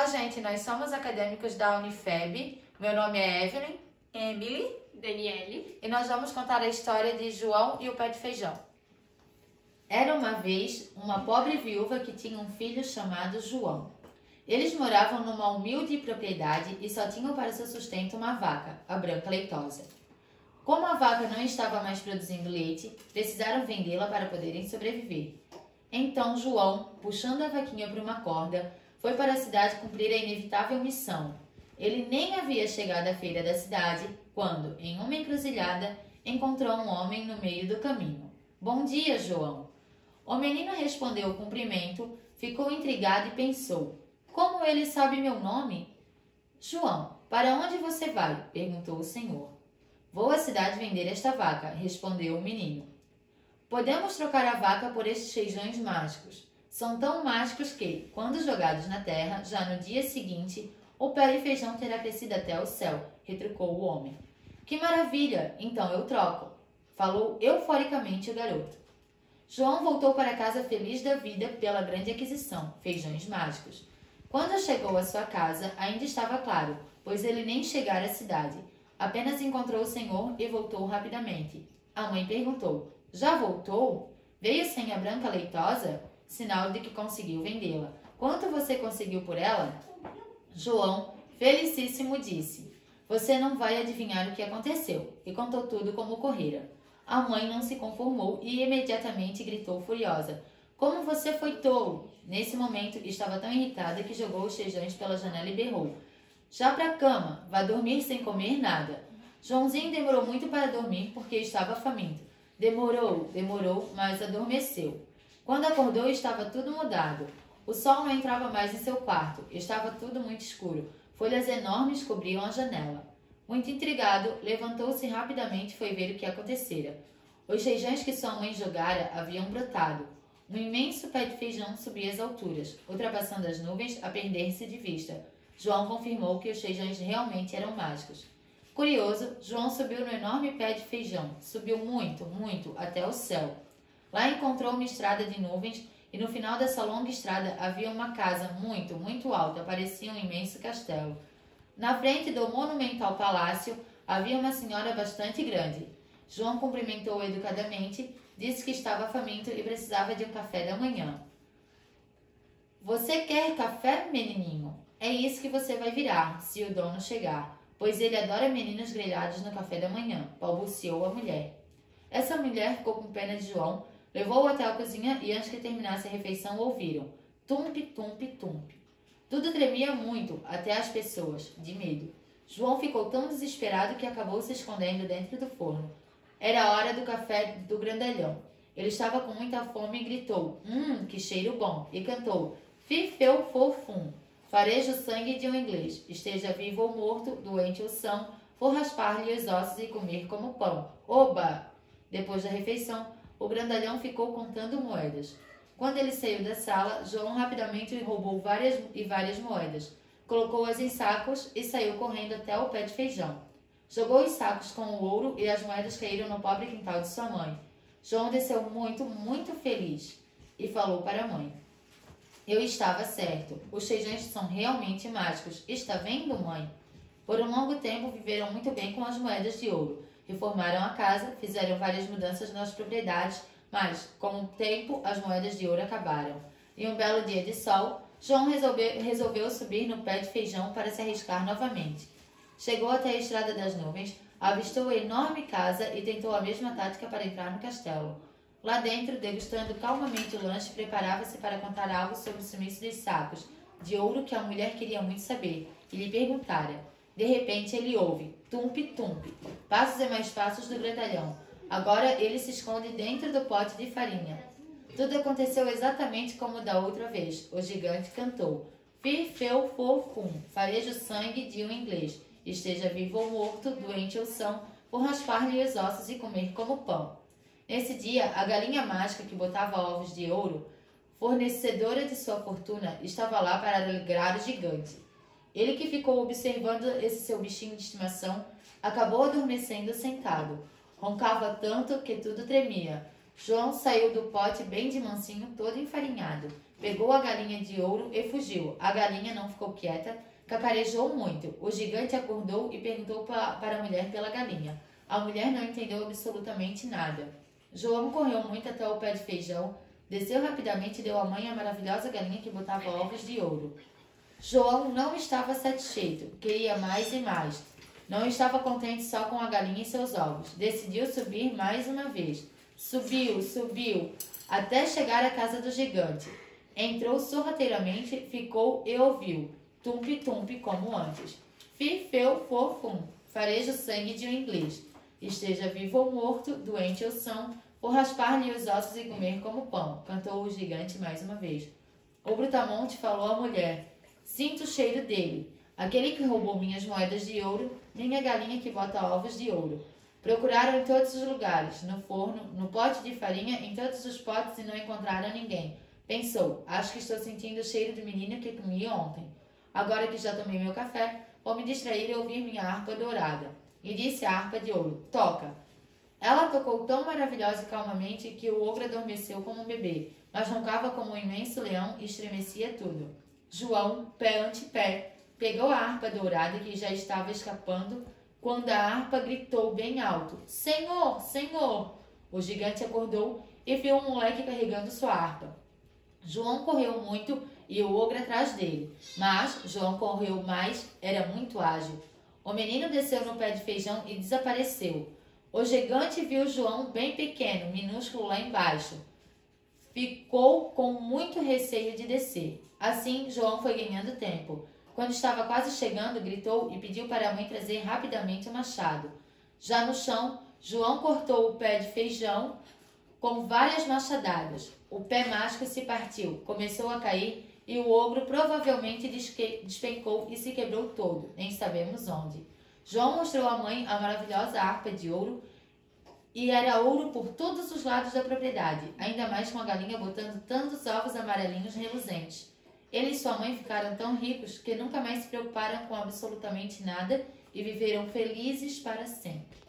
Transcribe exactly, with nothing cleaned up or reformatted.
gente, nós somos acadêmicos da Unifeb. Meu nome é Evelyn, Emily, Daniele, e nós vamos contar a história de João e o pé de feijão. Era uma vez uma pobre viúva que tinha um filho chamado João. Eles moravam numa humilde propriedade e só tinham para seu sustento uma vaca, a Branca Leitosa. Como a vaca não estava mais produzindo leite, precisaram vendê-la para poderem sobreviver. Então João, puxando a vaquinha por uma corda, foi para a cidade cumprir a inevitável missão. Ele nem havia chegado à feira da cidade quando, em uma encruzilhada, encontrou um homem no meio do caminho. "Bom dia, João." O menino respondeu o cumprimento, ficou intrigado e pensou: "Como ele sabe meu nome?" "João, para onde você vai?" perguntou o senhor. "Vou à cidade vender esta vaca", respondeu o menino. "Podemos trocar a vaca por estes feijões mágicos. São tão mágicos que, quando jogados na terra, já no dia seguinte, o pé de feijão terá crescido até o céu", retrucou o homem. "Que maravilha! Então eu troco", falou euforicamente o garoto. João voltou para casa feliz da vida pela grande aquisição, feijões mágicos. Quando chegou à sua casa, ainda estava claro, pois ele nem chegara à cidade. Apenas encontrou o senhor e voltou rapidamente. A mãe perguntou: "Já voltou? Veio sem a Branca Leitosa?" Sinal de que conseguiu vendê-la. "Quanto você conseguiu por ela?" João, felicíssimo, disse: "Você não vai adivinhar o que aconteceu", e contou tudo como ocorrera. A mãe não se conformou e imediatamente gritou furiosa: "Como você foi tolo!" Nesse momento, estava tão irritada que jogou os feijões pela janela e berrou: "Já pra cama, vá dormir sem comer nada." Joãozinho demorou muito para dormir porque estava faminto. Demorou, demorou, mas adormeceu. Quando acordou, estava tudo mudado. O sol não entrava mais em seu quarto, estava tudo muito escuro. Folhas enormes cobriam a janela. Muito intrigado, levantou-se rapidamente e foi ver o que acontecera. Os feijões que sua mãe jogara haviam brotado. Um imenso pé de feijão subia às alturas, ultrapassando as nuvens a perder-se de vista. João confirmou que os feijões realmente eram mágicos. Curioso, João subiu no enorme pé de feijão. Subiu muito, muito, até o céu. Lá encontrou uma estrada de nuvens e no final dessa longa estrada havia uma casa muito, muito alta, parecia um imenso castelo. Na frente do monumental palácio havia uma senhora bastante grande. João cumprimentou-a educadamente, disse que estava faminto e precisava de um café da manhã. "Você quer café, menininho? É isso que você vai virar, se o dono chegar, pois ele adora meninos grelhados no café da manhã", balbuciou a mulher. Essa mulher ficou com pena de João, levou-o até a cozinha e, antes que terminasse a refeição, ouviram tumpe, tumpe, tumpe. Tudo tremia muito, até as pessoas, de medo. João ficou tão desesperado que acabou se escondendo dentro do forno. Era a hora do café do grandalhão. Ele estava com muita fome e gritou: "Hum, que cheiro bom!" e cantou: "Fifeu fofum, farejo sangue de um inglês, esteja vivo ou morto, doente ou são, vou raspar-lhe os ossos e comer como pão. Oba!" Depois da refeição, o grandalhão ficou contando moedas. Quando ele saiu da sala, João rapidamente roubou várias e várias moedas, colocou-as em sacos e saiu correndo até o pé de feijão. Jogou os sacos com o ouro e as moedas caíram no pobre quintal de sua mãe. João desceu muito, muito feliz e falou para a mãe: "Eu estava certo. Os feijões são realmente mágicos. Está vendo, mãe?" Por um longo tempo viveram muito bem com as moedas de ouro. Reformaram a casa, fizeram várias mudanças nas propriedades, mas, com o tempo, as moedas de ouro acabaram. Em um belo dia de sol, João resolveu, resolveu subir no pé de feijão para se arriscar novamente. Chegou até a estrada das nuvens, avistou a enorme casa e tentou a mesma tática para entrar no castelo. Lá dentro, degustando calmamente o lanche, preparava-se para contar algo sobre o sumiço dos sacos de ouro que a mulher queria muito saber e lhe perguntara. De repente, ele ouve tumpe, tumpe, passos e mais passos do grandalhão. Agora ele se esconde dentro do pote de farinha. Tudo aconteceu exatamente como da outra vez. O gigante cantou: "Fifeu fofum, farejo sangue de um inglês, esteja vivo ou morto, doente ou são, vou raspar-lhe os ossos e comer como pão." Nesse dia, a galinha mágica que botava ovos de ouro, fornecedora de sua fortuna, estava lá para alegrar o gigante. Ele, que ficou observando esse seu bichinho de estimação, acabou adormecendo sentado. Roncava tanto que tudo tremia. João saiu do pote bem de mansinho, todo enfarinhado. Pegou a galinha de ouro e fugiu. A galinha não ficou quieta, cacarejou muito. O gigante acordou e perguntou para a mulher pela galinha. A mulher não entendeu absolutamente nada. João correu muito até o pé de feijão, desceu rapidamente e deu à mãe a maravilhosa galinha que botava ovos de ouro. João não estava satisfeito, queria mais e mais. Não estava contente só com a galinha e seus ovos. Decidiu subir mais uma vez. Subiu, subiu, até chegar à casa do gigante. Entrou sorrateiramente, ficou e ouviu. Tumpe-tumpe como antes. Fi-feu, fofum, fareja o sangue de um inglês. Esteja vivo ou morto, doente ou são, por raspar-lhe os ossos e comer como pão, cantou o gigante mais uma vez. O Brutamonte falou à mulher. Sinto o cheiro dele, aquele que roubou minhas moedas de ouro, nem a galinha que bota ovos de ouro. Procuraram em todos os lugares, no forno, no pote de farinha, em todos os potes e não encontraram ninguém. Pensou, acho que estou sentindo o cheiro do menino que comi ontem. Agora que já tomei meu café, vou me distrair e ouvir minha harpa dourada. E disse a harpa de ouro, toca. Ela tocou tão maravilhosa e calmamente que o ogro adormeceu como um bebê, mas roncava como um imenso leão e estremecia tudo. João, pé ante pé, pegou a harpa dourada que já estava escapando, quando a harpa gritou bem alto, Senhor, Senhor! O gigante acordou e viu um moleque carregando sua harpa. João correu muito e o ogro atrás dele, mas João correu mais, era muito ágil. O menino desceu no pé de feijão e desapareceu. O gigante viu João bem pequeno, minúsculo lá embaixo. Ficou com muito receio de descer. Assim, João foi ganhando tempo. Quando estava quase chegando, gritou e pediu para a mãe trazer rapidamente o machado. Já no chão, João cortou o pé de feijão com várias machadadas. O pé mágico se partiu, começou a cair e o ogro provavelmente despencou e se quebrou todo, nem sabemos onde. João mostrou à mãe a maravilhosa harpa de ouro e era ouro por todos os lados da propriedade, ainda mais com a galinha botando tantos ovos amarelinhos reluzentes. Ele e sua mãe ficaram tão ricos que nunca mais se preocuparam com absolutamente nada e viveram felizes para sempre.